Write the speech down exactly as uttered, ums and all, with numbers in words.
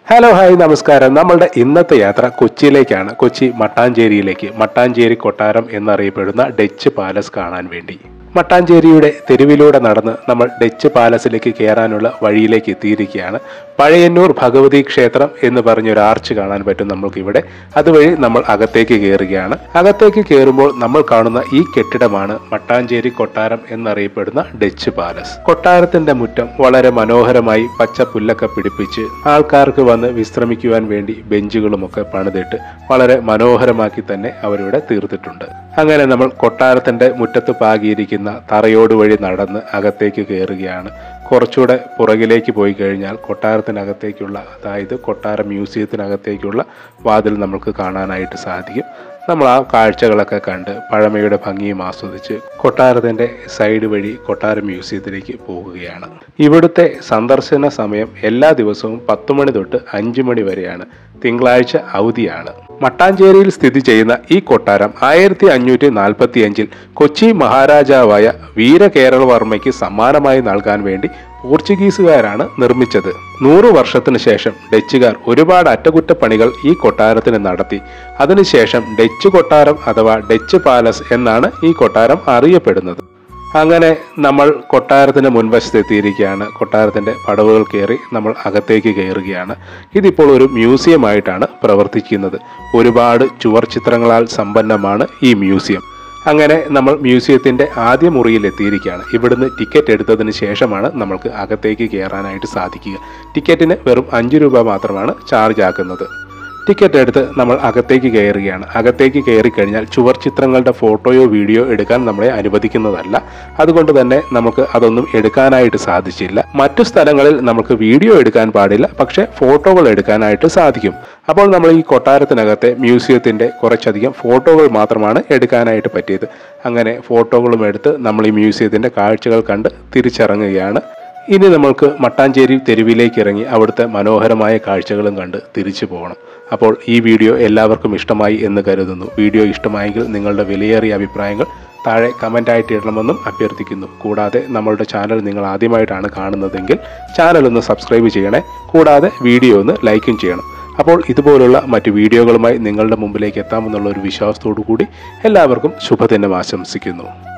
Hello hi നമസ്കാരം. നമ്മളുടെ ഇന്നത്തെ യാത്ര കൊച്ചിയിലേക്കാണ്. കൊച്ചി മട്ടാഞ്ചേരിയിലേക്ക്, മട്ടാഞ്ചേരി കൊട്ടാരം എന്നറിയപ്പെടുന്ന ഡച്ച് പാലസ് കാണാൻ വേണ്ടി. മട്ടാഞ്ചേരിയുടെ തെരുവിലൂടെ നടന്ന് നമ്മൾ ഡച്ച് പാലസിലേക്ക് കയറാനുള്ള വഴിയിലേക്ക് എത്തിയിരിക്കുകയാണ്. പഴയന്നൂർ ഭഗവതി ക്ഷേത്രം എന്ന് പറഞ്ഞൊരു ആർച്ച് കാണാൻ പറ്റും നമ്മൾക്ക് ഇവിടെ. അതുവഴി നമ്മൾ അകത്തേക്ക് കയറുകയാണ്. അകത്തേക്ക് കയറുമ്പോൾ നമ്മൾ കാണുന്ന ഈ കെട്ടിടമാണ് മട്ടാഞ്ചേരി കൊട്ടാരം എന്നറിയപ്പെടുന്ന ഡച്ച് പാലസ്. കൊട്ടാരത്തിന്റെ മുറ്റം വളരെ മനോഹരമായി പച്ച പുല്ലൊക്കെ പിടിപ്പിച്ച് ആൾക്കാർക്ക് വന്ന് വിശ്രമിക്കുവാൻ വേണ്ടി ബെഞ്ചുകളുമൊക്കെ പണിതിട്ട് വളരെ മനോഹരമാക്കി തന്നെ അവരിവിടെ തീർത്തിട്ടുണ്ട്. അങ്ങനെ നമ്മൾ കൊട്ടാരത്തിന്റെ മുറ്റത്ത് പാകിയിരിക്കുന്ന തറയോട് വഴി നടന്ന് അകത്തേക്ക് കയറുകയാണ്. കുറച്ചുകൂടെ പുറകിലേക്ക് പോയി കഴിഞ്ഞാൽ കൊട്ടാരത്തിനകത്തേക്കുള്ള, അതായത് കൊട്ടാര മ്യൂസിയത്തിനകത്തേക്കുള്ള വാതിൽ നമുക്ക് കാണാനായിട്ട് സാധിക്കും. നമ്മൾ ആ കാഴ്ചകളൊക്കെ കണ്ട് പഴമയുടെ ഭംഗിയും ആസ്വദിച്ച് കൊട്ടാരത്തിൻ്റെ സൈഡ് വഴി കൊട്ടാര മ്യൂസിയത്തിലേക്ക് പോകുകയാണ്. ഇവിടുത്തെ സന്ദർശന സമയം എല്ലാ ദിവസവും പത്ത് മണി തൊട്ട് അഞ്ച് മണി വരെയാണ്. തിങ്കളാഴ്ച അവധിയാണ്. മട്ടാഞ്ചേരിയിൽ സ്ഥിതി ചെയ്യുന്ന ഈ കൊട്ടാരം ആയിരത്തി അഞ്ഞൂറ്റി നാൽപ്പത്തി അഞ്ചിൽ കൊച്ചി മഹാരാജാവായ വീരകേരളവർമ്മയ്ക്ക് സമ്മാനമായി നൽകാൻ വേണ്ടി പോർച്ചുഗീസുകാരാണ് നിർമ്മിച്ചത്. നൂറു വർഷത്തിന് ശേഷം ഡച്ചുകാർ ഒരുപാട് അറ്റകുറ്റപ്പണികൾ ഈ കൊട്ടാരത്തിന് നടത്തി. അതിനുശേഷം ഡച്ച് കൊട്ടാരം അഥവാ ഡച്ച് പാലസ് എന്നാണ് ഈ കൊട്ടാരം അറിയപ്പെടുന്നത്. അങ്ങനെ നമ്മൾ കൊട്ടാരത്തിന് മുൻവശത്ത് എത്തിയിരിക്കുകയാണ്. കൊട്ടാരത്തിന്റെ പടവുകൾ കയറി നമ്മൾ അകത്തേക്ക് കയറുകയാണ്. ഇതിപ്പോൾ ഒരു മ്യൂസിയം ആയിട്ടാണ് പ്രവർത്തിക്കുന്നത്. ഒരുപാട് ചുവർ ചിത്രങ്ങളാൽ സമ്പന്നമാണ് ഈ മ്യൂസിയം. അങ്ങനെ നമ്മൾ മ്യൂസിയത്തിന്റെ ആദ്യ മുറിയിൽ എത്തിയിരിക്കുകയാണ്. ഇവിടുന്ന് ടിക്കറ്റ് എടുത്തതിന് ശേഷമാണ് നമ്മൾക്ക് അകത്തേക്ക് കയറാനായിട്ട് സാധിക്കുക. ടിക്കറ്റിന് വെറും അഞ്ച് രൂപ മാത്രമാണ് ചാർജ് ആക്കുന്നത്. ടിക്കറ്റ് എടുത്ത് നമ്മൾ അകത്തേക്ക് കയറുകയാണ്. അകത്തേക്ക് കയറി കഴിഞ്ഞാൽ ചുവർ ചിത്രങ്ങളുടെ ഫോട്ടോയോ വീഡിയോ എടുക്കാൻ നമ്മളെ അനുവദിക്കുന്നതല്ല. അതുകൊണ്ട് തന്നെ നമുക്ക് അതൊന്നും എടുക്കാനായിട്ട് സാധിച്ചില്ല. മറ്റു സ്ഥലങ്ങളിൽ നമുക്ക് വീഡിയോ എടുക്കാൻ പാടില്ല, പക്ഷെ ഫോട്ടോകൾ എടുക്കാനായിട്ട് സാധിക്കും. അപ്പോൾ നമ്മൾ ഈ കൊട്ടാരത്തിനകത്തെ മ്യൂസിയത്തിന്റെ കുറച്ചധികം ഫോട്ടോകൾ മാത്രമാണ് എടുക്കാനായിട്ട് പറ്റിയത്. അങ്ങനെ ഫോട്ടോകളും എടുത്ത് നമ്മൾ ഈ മ്യൂസിയത്തിന്റെ കാഴ്ചകൾ കണ്ട് തിരിച്ചിറങ്ങുകയാണ്. ഇനി നമ്മൾക്ക് മട്ടാഞ്ചേരി തെരുവിലേക്ക് ഇറങ്ങി അവിടുത്തെ മനോഹരമായ കാഴ്ചകളും കണ്ട് തിരിച്ചു പോകണം. അപ്പോൾ ഈ വീഡിയോ എല്ലാവർക്കും ഇഷ്ടമായി എന്ന് കരുതുന്നു. വീഡിയോ ഇഷ്ടമായെങ്കിൽ നിങ്ങളുടെ വിലയേറിയ അഭിപ്രായങ്ങൾ താഴെ കമൻ്റായിട്ട് ഇടണമെന്നും അഭ്യർത്ഥിക്കുന്നു. കൂടാതെ നമ്മളുടെ ചാനൽ നിങ്ങൾ ആദ്യമായിട്ടാണ് കാണുന്നതെങ്കിൽ ചാനൽ ഒന്ന് സബ്സ്ക്രൈബ് ചെയ്യണേ. കൂടാതെ വീഡിയോ ഒന്ന് ലൈക്കും ചെയ്യണം. അപ്പോൾ ഇതുപോലുള്ള മറ്റു വീഡിയോകളുമായി നിങ്ങളുടെ മുമ്പിലേക്ക് എത്താമെന്നുള്ള ഒരു വിശ്വാസത്തോടു കൂടി എല്ലാവർക്കും ശുഭദിനം ആശംസിക്കുന്നു.